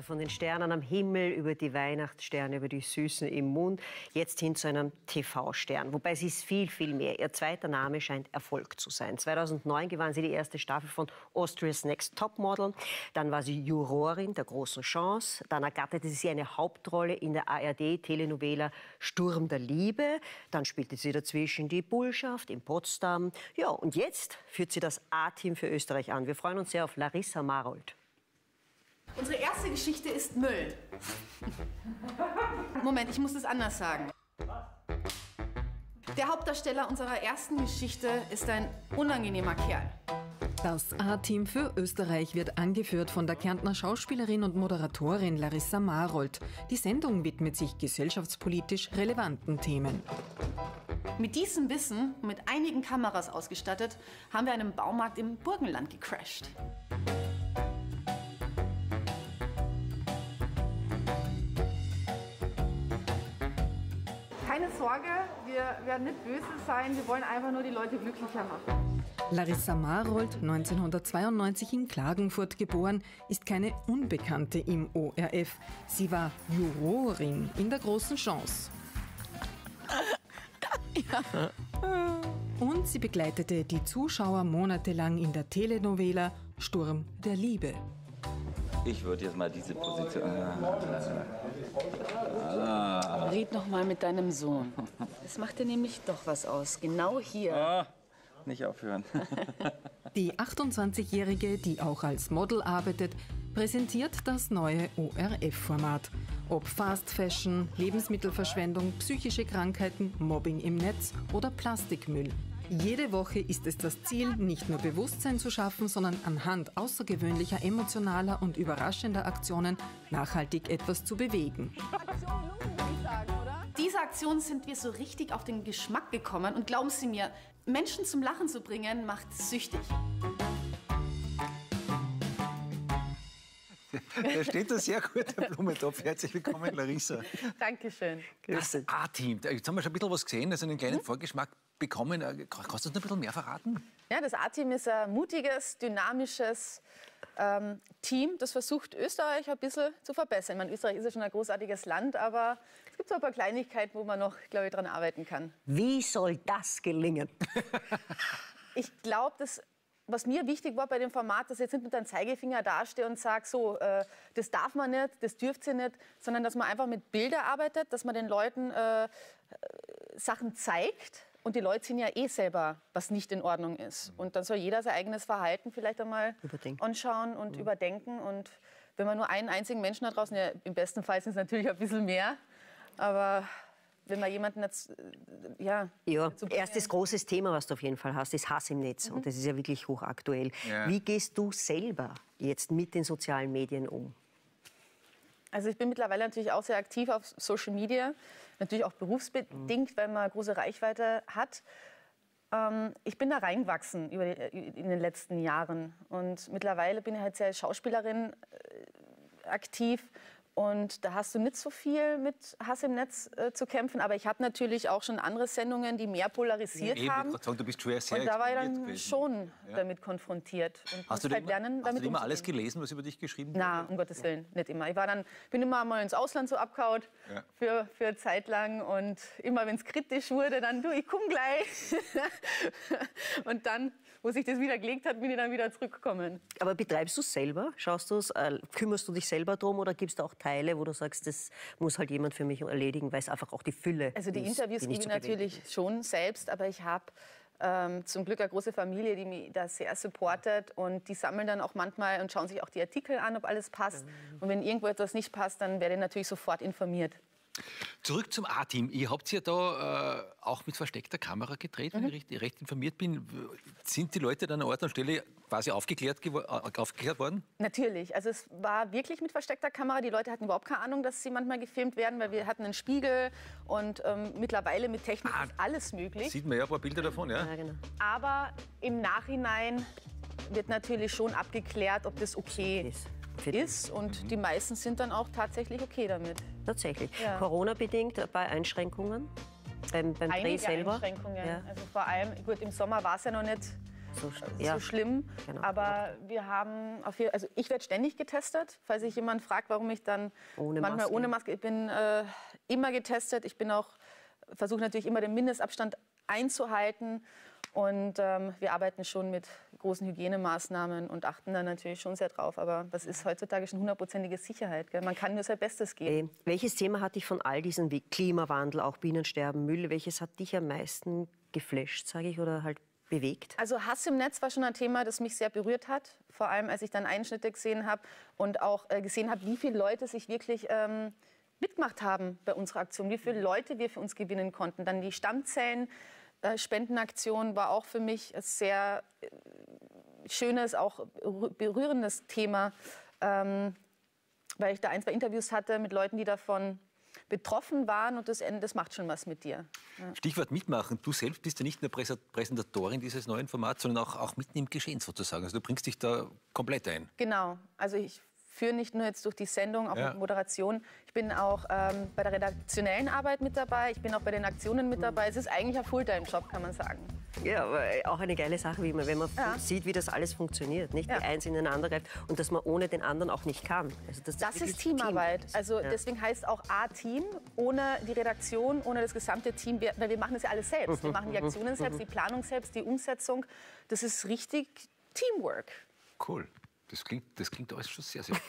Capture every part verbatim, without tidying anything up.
von den Sternen am Himmel über die Weihnachtssterne, über die Süßen im Mund, jetzt hin zu einem T V-Stern. Wobei sie ist viel, viel mehr. Ihr zweiter Name scheint Erfolg zu sein. zweitausendneun gewann sie die erste Staffel von Austria's Next Topmodel. Dann war sie Jurorin der großen Chance. Dann ergatterte sie eine Hauptrolle in der A R D-Telenovela Sturm der Liebe. Dann spielte sie dazwischen die Bullschaft in Potsdam. Ja, und jetzt führt sie das A-Team für Österreich an. Wir freuen uns sehr auf Larissa Marold. Unsere erste Geschichte ist Müll. Moment, ich muss es anders sagen. Der Hauptdarsteller unserer ersten Geschichte ist ein unangenehmer Kerl. Das A-Team für Österreich wird angeführt von der Kärntner Schauspielerin und Moderatorin Larissa Marold. Die Sendung widmet sich gesellschaftspolitisch relevanten Themen. Mit diesem Wissen, mit einigen Kameras ausgestattet, haben wir einen Baumarkt im Burgenland gecrasht. Keine Sorge, wir werden nicht böse sein, wir wollen einfach nur die Leute glücklicher machen. Larissa Marold, neunzehnhundertzweiundneunzig in Klagenfurt geboren, ist keine Unbekannte im O R F. Sie war Jurorin in der großen Chance. Ja. Und sie begleitete die Zuschauer monatelang in der Telenovela Sturm der Liebe. Ich würde jetzt mal diese Position... Ah. Red noch mal mit deinem Sohn. Das macht dir nämlich doch was aus. Genau hier. Ah, nicht aufhören. Die achtundzwanzigjährige, die auch als Model arbeitet, präsentiert das neue O R F-Format. Ob Fast Fashion, Lebensmittelverschwendung, psychische Krankheiten, Mobbing im Netz oder Plastikmüll. Jede Woche ist es das Ziel, nicht nur Bewusstsein zu schaffen, sondern anhand außergewöhnlicher, emotionaler und überraschender Aktionen nachhaltig etwas zu bewegen. Dieser Aktion sind wir so richtig auf den Geschmack gekommen. Und glauben Sie mir, Menschen zum Lachen zu bringen, macht süchtig. Da steht ein sehr guter Blumentopf. Herzlich willkommen, Larissa. Dankeschön. Das A-Team. Jetzt haben wir schon ein bisschen was gesehen, also einen kleinen Vorgeschmack bekommen. Kannst du uns noch ein bisschen mehr verraten? Ja, das A-Team ist ein mutiges, dynamisches ähm, Team, das versucht, Österreich ein bisschen zu verbessern. Ich meine, Österreich ist ja schon ein großartiges Land, aber es gibt so ein paar Kleinigkeiten, wo man noch, glaube ich, dran arbeiten kann. Wie soll das gelingen? Ich glaube, das... Was mir wichtig war bei dem Format, dass ich jetzt nicht mit einem Zeigefinger dastehe und sage, so, äh, das darf man nicht, das dürft ihr nicht, sondern dass man einfach mit Bildern arbeitet, dass man den Leuten äh, Sachen zeigt. Und die Leute sehen ja eh selber, was nicht in Ordnung ist. Und dann soll jeder sein eigenes Verhalten vielleicht einmal Überdenken. anschauen und Mhm. überdenken. Und wenn man nur einen einzigen Menschen da draußen, ja, im besten Fall sind es natürlich ein bisschen mehr, aber... Wenn man jemanden jetzt, ja... Ja, erstes großes Thema, was du auf jeden Fall hast, ist Hass im Netz. Mhm. Und das ist ja wirklich hochaktuell. Ja. Wie gehst du selber jetzt mit den sozialen Medien um? Also ich bin mittlerweile natürlich auch sehr aktiv auf Social Media. Natürlich auch berufsbedingt, mhm. weil man eine große Reichweite hat. Ähm, ich bin da reingewachsen über die, in den letzten Jahren. Und mittlerweile bin ich halt sehr als Schauspielerin äh, aktiv. Und da hast du nicht so viel mit Hass im Netz äh, zu kämpfen. Aber ich habe natürlich auch schon andere Sendungen, die mehr polarisiert Eben, haben. Ich sagen, du bist schon sehr und da war ich exponiert dann gewesen. schon Ja. damit konfrontiert. Und Hast du halt immer, lernen, hast damit du immer alles umzugehen. gelesen, was über dich geschrieben wurde? Na, um Gottes Willen, nicht immer. Ich war dann, bin immer mal ins Ausland so abgehauen Ja. für, für eine Zeit lang. Und immer, wenn es kritisch wurde, dann, du, ich komm gleich. Und dann, wo sich das wieder gelegt hat, bin ich dann wieder zurückgekommen. Aber betreibst du es selber? Schaust du's, äh, kümmerst du dich selber drum oder gibst du auch Teile, wo du sagst, das muss halt jemand für mich erledigen, weil es einfach auch die Fülle Also die ist, Interviews die gebe nicht ich zu bewältigen natürlich ist. schon selbst, aber ich habe ähm, zum Glück eine große Familie, die mich da sehr supportet und die sammeln dann auch manchmal und schauen sich auch die Artikel an, ob alles passt. Und wenn irgendwo etwas nicht passt, dann werde ich natürlich sofort informiert. Zurück zum A-Team. Ihr habt ja da äh, auch mit versteckter Kamera gedreht, wenn Mhm. ich recht, recht informiert bin. Sind die Leute dann an Ort und Stelle quasi aufgeklärt, gewo- äh, aufgeklärt worden? Natürlich. Also es war wirklich mit versteckter Kamera. Die Leute hatten überhaupt keine Ahnung, dass sie manchmal gefilmt werden, weil wir hatten einen Spiegel und ähm, mittlerweile mit Technik Ah, ist alles möglich. Sieht man ja ein paar Bilder davon, ja? Ja, genau. Aber im Nachhinein wird natürlich schon abgeklärt, ob das okay Ist. ist. Und die meisten sind dann auch tatsächlich okay damit. Tatsächlich. Ja. Corona-bedingt äh, bei Einschränkungen beim, beim Dreh Einige selber? Einschränkungen. Ja. Also vor allem, gut, im Sommer war es ja noch nicht so, so ja. schlimm. Genau. Aber wir haben, auf jeden, also ich werde ständig getestet, falls sich jemand fragt, warum ich dann Ohne manchmal Maske. ohne Maske, ich bin äh, immer getestet. Ich bin auch, versuche natürlich immer den Mindestabstand einzuhalten. Und ähm, wir arbeiten schon mit großen Hygienemaßnahmen und achten da natürlich schon sehr drauf. Aber das ist heutzutage schon hundertprozentige Sicherheit. Gell? Man kann nur sein Bestes geben. Äh, welches Thema hat dich von all diesen wie Klimawandel, auch Bienensterben, Müll, welches hat dich am meisten geflasht, sage ich, oder halt bewegt? Also Hass im Netz war schon ein Thema, das mich sehr berührt hat. Vor allem, als ich dann Einschnitte gesehen habe und auch äh, gesehen habe, wie viele Leute sich wirklich ähm, mitgemacht haben bei unserer Aktion. Wie viele Leute wir für uns gewinnen konnten. Dann die Stammzellen. Spendenaktion war auch für mich ein sehr schönes, auch berührendes Thema, ähm, weil ich da ein, zwei Interviews hatte mit Leuten, die davon betroffen waren und das, das macht schon was mit dir. Ja. Stichwort mitmachen. Du selbst bist ja nicht nur Präsentatorin dieses neuen Formats, sondern auch, auch mitten im Geschehen sozusagen. Also du bringst dich da komplett ein. Genau, also ich führe nicht nur jetzt durch die Sendung, auch ja. mit Moderation. Ich bin auch ähm, bei der redaktionellen Arbeit mit dabei. Ich bin auch bei den Aktionen mit dabei. Es ist eigentlich ein Fulltime-Job, kann man sagen. Ja, aber auch eine geile Sache, wie man, wenn man Ja. sieht, wie das alles funktioniert. Nicht Ja. wie eins ineinander greift und dass man ohne den anderen auch nicht kann. Also das Das wirklich ist Teamarbeit. Team ist. Also Ja. deswegen heißt auch A-Team. Ohne die Redaktion, ohne das gesamte Team, wir, weil wir machen das ja alles selbst. Wir machen die Aktionen selbst, die Planung selbst, die Umsetzung. Das ist richtig Teamwork. Cool. Das klingt, das klingt alles schon sehr, sehr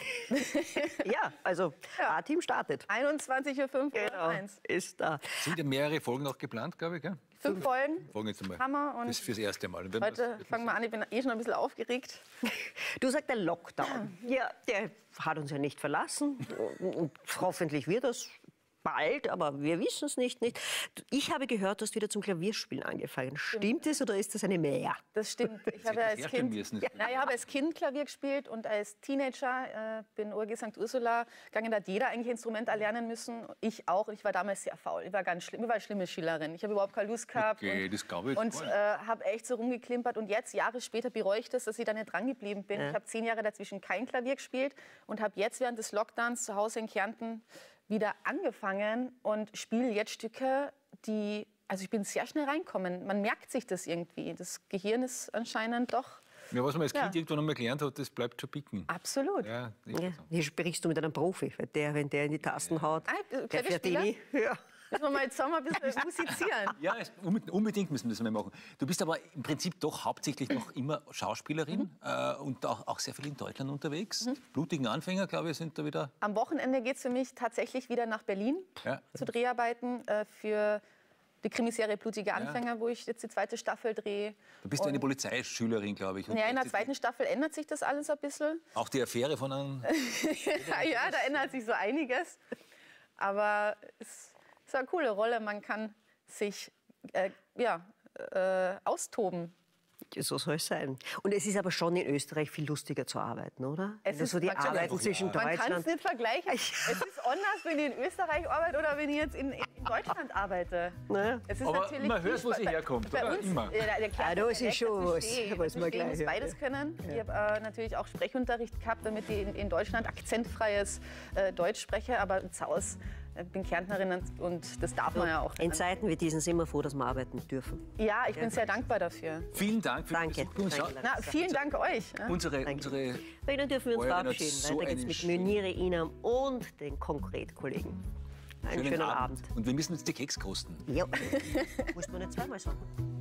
Ja, also Ja. A-Team startet. einundzwanzig Uhr fünf Genau, eins. ist da. Sind ja mehrere Folgen noch geplant, glaube ich, gell? Fünf Folgen. Folgen jetzt einmal. Hammer. Und Das fürs erste Mal. Und wenn heute wir's- fangen wir an. Ich bin eh schon ein bisschen aufgeregt. Du sagst, der Lockdown, ja, der hat uns ja nicht verlassen. Und hoffentlich wird das bald, aber wir wissen es nicht, nicht. Ich habe gehört, du hast wieder zum Klavierspielen angefangen. Stimmt es oder ist das eine Mehr? Das stimmt. Ich habe das ja als herstellen Kind, müssen. ja, na, ich habe als Kind Klavier gespielt und als Teenager äh, bin O R G Sankt Ursula gegangen. Da hat jeder eigentlich Instrument erlernen müssen. Ich auch. Und ich war damals sehr faul. Ich war ganz schlimm. Ich war eine schlimme Schülerin. Ich habe überhaupt keine Lust gehabt. Okay, und das glaube ich und voll. äh, habe echt so rumgeklimpert. Und jetzt, Jahre später, bereue ich das, dass ich da nicht dran geblieben bin. Ich habe zehn Jahre dazwischen kein Klavier gespielt und habe jetzt während des Lockdowns zu Hause in Kärnten wieder angefangen und spiele jetzt Stücke, die, also ich bin sehr schnell reinkommen. Man merkt sich das irgendwie. Das Gehirn ist anscheinend doch Ja, was man als Ja. Kind irgendwann einmal gelernt hat, das bleibt schon picken. absolut. Ja, ist Ja, so. hier sprichst du mit einem Profi, weil der, wenn der in die Tasten haut, Ah, der Klavierspieler? Fertini, ja. Müssen wir mal zusammen ein bisschen musizieren. Ja, es- unbedingt- unbedingt müssen wir das mal machen. Du bist aber im Prinzip doch hauptsächlich noch immer Schauspielerin äh, und auch, auch sehr viel in Deutschland unterwegs. Blutigen Anfänger, glaube ich, sind da wieder. Am Wochenende geht es für mich tatsächlich wieder nach Berlin Ja. zu Dreharbeiten äh, für die Krimiserie Blutige Anfänger, wo ich jetzt die zweite Staffel drehe. Du bist ja eine Polizeischülerin, glaube ich. Und Ja, in der jetzt- zweiten Staffel ändert sich das alles ein bisschen. Auch die Affäre von einem. Ja, ja, da ändert sich so einiges. Aber es ist eine coole Rolle. Man kann sich äh, ja, äh, austoben. So soll es sein. Und es ist aber schon in Österreich viel lustiger zu arbeiten, oder? Es Wenn du ist so die natürlich- Arbeiten zwischen Man kann es Deutschland... nicht vergleichen. Es ist anders, wenn ich in Österreich arbeite oder wenn ich jetzt in, in Deutschland arbeite. Naja. Es ist Aber natürlich man hört, viel wo sie bei- herkommt, bei oder? uns, Immer. Ja, der, der Ah, da ist Dialekt, schon das was, verstehe ich. was man Natürlich, ich gleich muss hört, beides können. Ich habe äh, natürlich auch Sprechunterricht gehabt, damit ich in, in Deutschland akzentfreies äh, Deutsch spreche. Aber zu Hause äh, bin Kärntnerin und, und das darf man ja auch. In Zeiten wie diesen sind wir froh, dass wir arbeiten dürfen. Ja, ich bin sehr dankbar dafür. Vielen Dank für den Danke. Besuch bei uns. Danke. Schau, Na, vielen Dank euch. Ja. Unsere, Danke. unsere Weil dann dürfen wir uns Euren hat verabschieden. so Weiter geht's einen mit schönen- Mönire Inam und den Konkret-Kollegen. Einen schönen, Abend. Und wir müssen jetzt die Keks kosten. Ja, muss man nicht zweimal sagen.